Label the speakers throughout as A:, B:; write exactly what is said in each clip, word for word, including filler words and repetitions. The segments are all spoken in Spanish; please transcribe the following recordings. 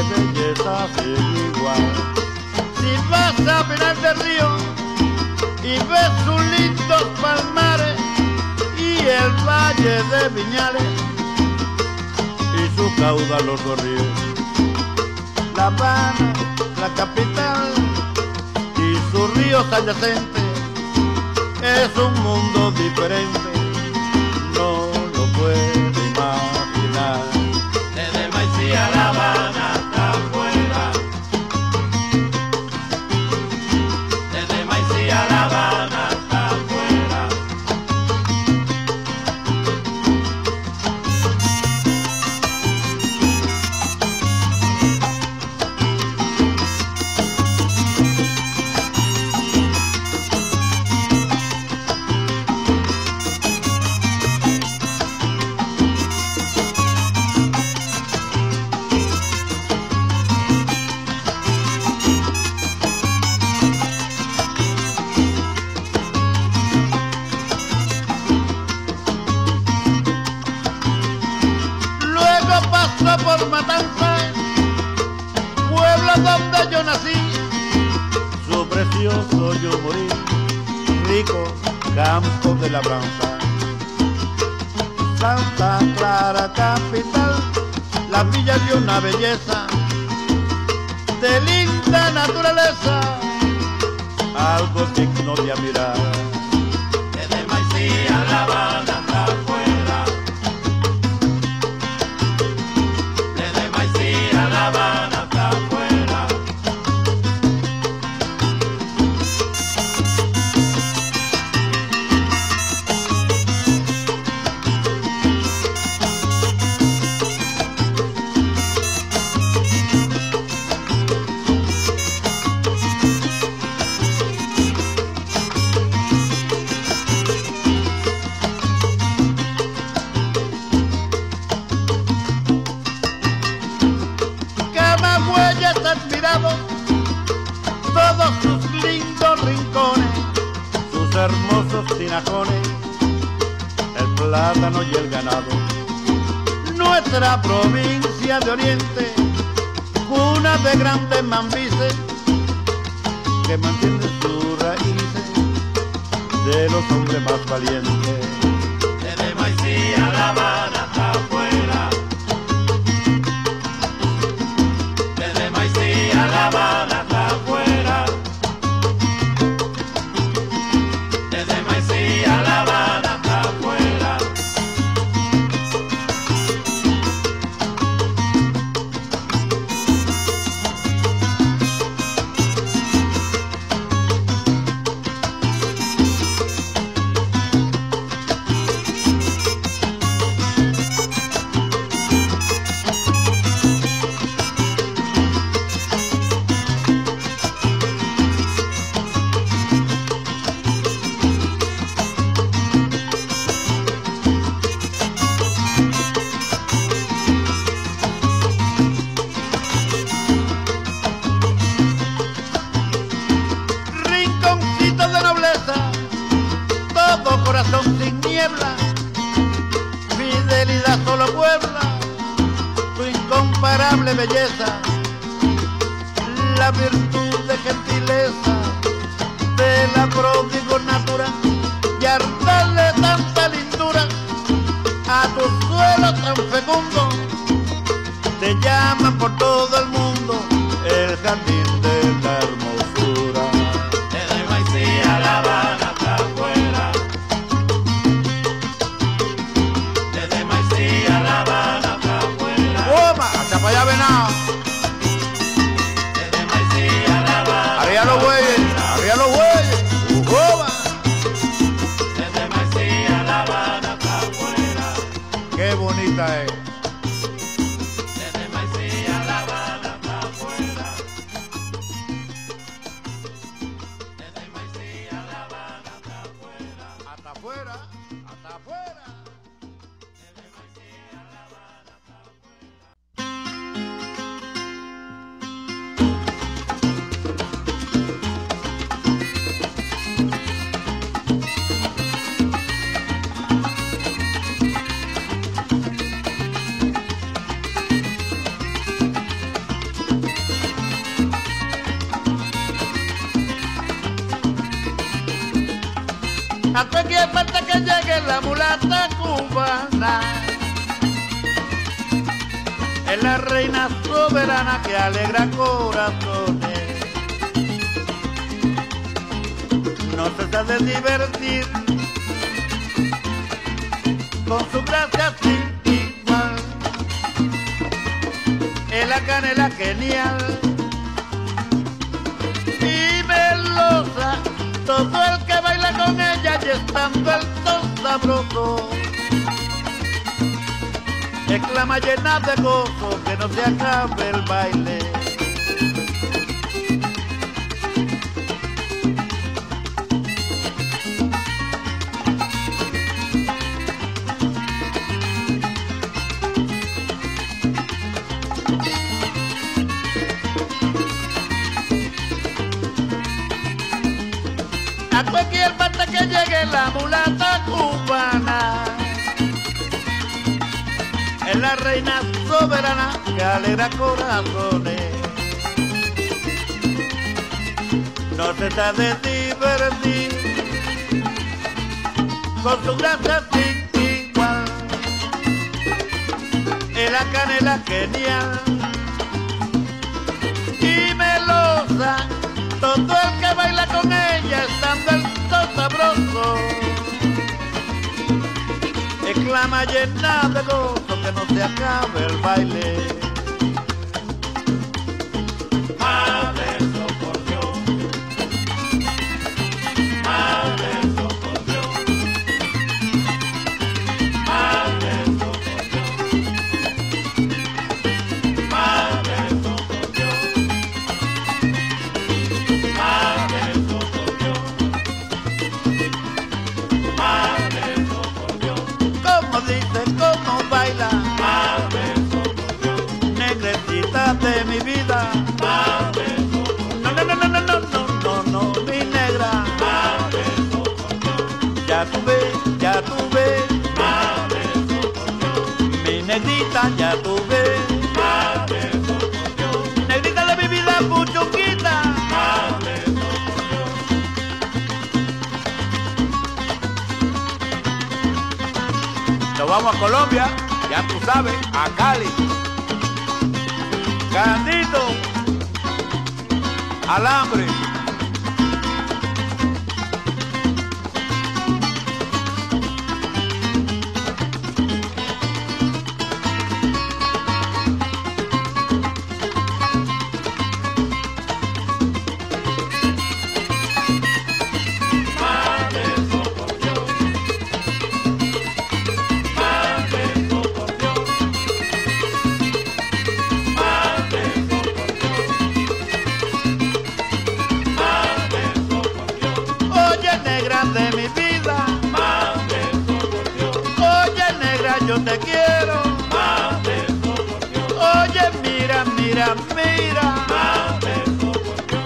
A: belleza sin igual. Si vas a Pinar del Río y ves sus lindos palmares y el valle de Viñales y su caudaloso río, La Habana, la capital, y sus ríos adyacentes, es un mundo diferente, no lo puedo imaginar.
B: Desde Maicí a La Habana hasta afuera, desde Maicí a La Habana hasta afuera.
A: Por Matanzas, pueblo donde yo nací, su precioso yo morí, rico campo de labranza. Santa Clara capital, la villa de una belleza, de linda naturaleza, algo digno de admirar.
B: Desde Maicí a La Habana hasta afuera, desde Maicí a La Habana hasta afuera.
A: Admirado todos sus lindos rincones, sus hermosos tinajones, el plátano y el ganado. Nuestra provincia de Oriente, cuna de grandes mambises que mantienen sus raíces de los hombres más valientes.
B: Desde Maicí a La Habana hasta afuera, desde Maicí a La Habana hasta afuera, desde Maicí a La Habana hasta afuera. Corazón sin niebla, fidelidad solo puebla, tu incomparable belleza, la virtud de gentileza de la pródigo natura, y al darle tanta lindura a tu suelo tan fecundo, te llaman por todo el mundo el jardín de la hermosura. Desde Maicí a La Habana hasta afuera, desde Maicí a La Habana hasta afuera.
A: ¡Toma! ¡Hasta para allá, venado!
B: Desde Maicí a La Habana.
A: ¡Arriba los bueyes! ¡Arriba los bueyes! ¡Toma!
B: Desde Maicí a La Habana hasta afuera.
A: ¡Qué bonita es!
B: Desde Maicí a La Habana hasta afuera. A cualquier parte que llegue la mulata cubana es la reina soberana que alegra corazones. No cesa de divertir con su gracia sin igual. Es la canela genial y melosa. Todo el que baila con ella y estando el son sabroso exclama llena de gozo que no se acabe el baile. A cualquier parte que llegue la mulata cubana es la reina soberana que alegra corazones. No cesa de divertir con su gracia sin igual. Es la canela genial y melosa. Todo el que baila con ella estando el son sabroso exclama llena de gozo que no se acabe el baile.
C: Madre socorrió, madre socorrió, madre socorrió, madre socorrió, madre socorrió, madre socorrió.
B: Como dice, como baila,
C: Madre socorrió,
B: negrecita de mi vida.
C: madre socorrió,
B: No, no, no, no, no, no, no, no, no, mi negra.
C: madre socorrió,
B: Ya tú ves, ya tú ves,
C: madre socorrió,
B: mi negrita, ya tú ves.
C: madre socorrió,
B: Negrita de mi vida, puchuquita.
C: madre socorrió.
A: Nos vamos a Colombia, ya tú sabes, a Cali. Candito, alambre.
C: Madre socorrió, madre socorrió, madre socorrió, madre socorrió,
B: Oye, negra de mi vida.
C: madre socorrió,
B: Oye, negra, yo te quiero.
C: madre socorrió,
B: Oye, mira, mira, mira.
C: madre socorrió.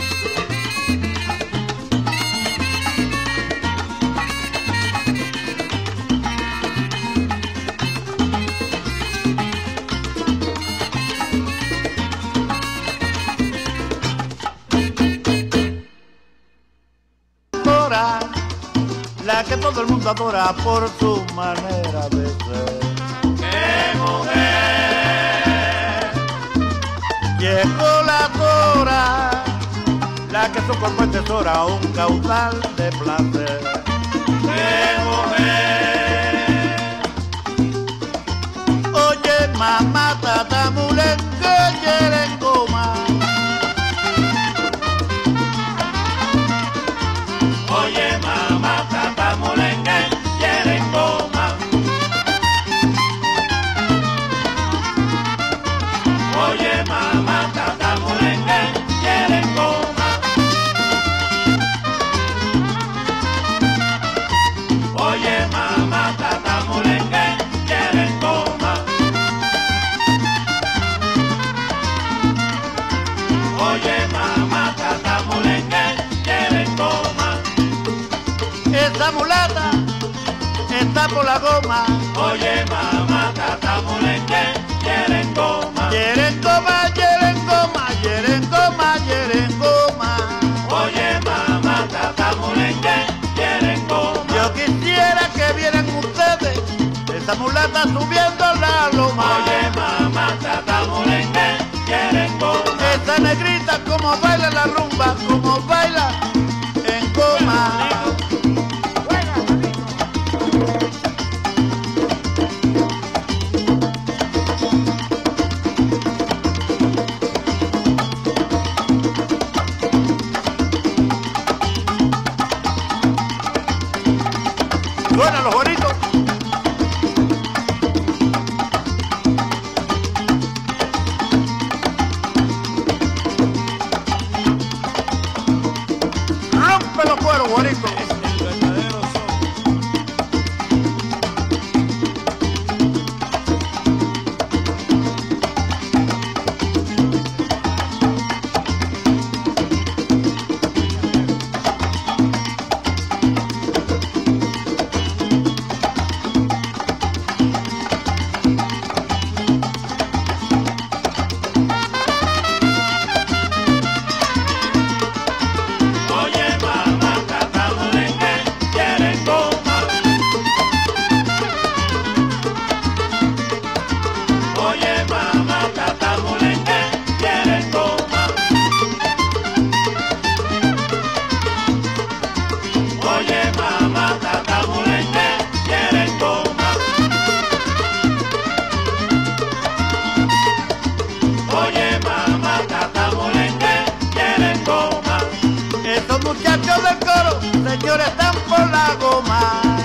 B: Dora, la que todo el mundo adora por su manera de ser.
C: ¡Qué mujer!
B: Llegó la Dora, la que su cuerpo es tesora, un caudal de placer.
C: ¡Qué mujer!
B: Oye, mamá, tata, mulengue, quieren goma.
C: Oye, mamá, tata, molengue, quieren goma. Oye, mamá, tata, molengue, quieren goma. Oye, mamá, tata, molengue, quieren goma. Oye, mamá, tata, molengue, quieren goma.
B: Esa mulata está por la goma.
C: Oye, mamá, tata, molengue, quieren goma.
B: Quieren goma, quieren goma, quieren goma, quieren goma.
C: Oye, mamá, tata, molengue, quieren goma.
B: está subiendo la loma.
C: Oye, mamá, tata mulengue, quieren goma.
B: Esa negrita como baila la rumba, como baila en goma. Suenan los bonitos. Rompe los cueros, Juanito.
A: Es el verdadero son.
C: Oye, mamá, tata mulengue, quieren goma. Oye, mamá, tata mulengue, quieren goma. Oye, mamá, tata mulengue, quieren goma. Oye, mamá, tata mulengue, quieren goma.
B: Estos muchachos del coro, señores, están por la goma.